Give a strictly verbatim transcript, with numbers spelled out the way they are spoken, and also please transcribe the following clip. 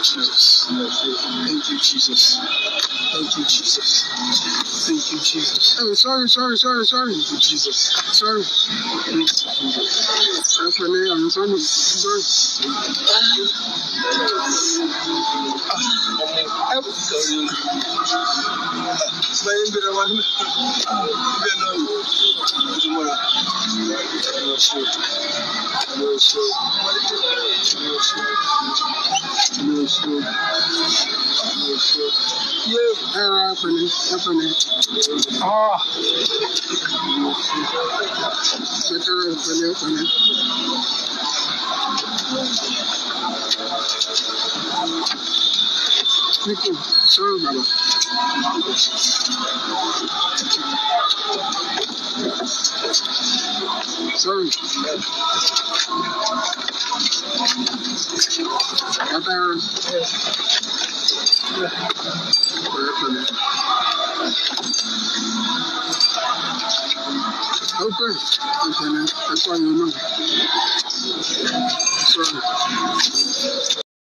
Jesus. Thank you, Jesus. Thank you, Jesus. Thank you, Jesus. Hey, sorry, sorry, sorry, sorry. Thank you, Jesus. Sorry. Thank you, Jesus. I'm sorry. I'm sorry. Sorry. I'm sorry. Saya berawan. Benar. Cuma. No sure. No sure. No sure. No sure. No sure. Yeah. Error happening. Happening. Ah. Better happening. Happening. Thank you. Sorry, brother. Sorry. Better. Okay. Okay. That's why you know. Sorry.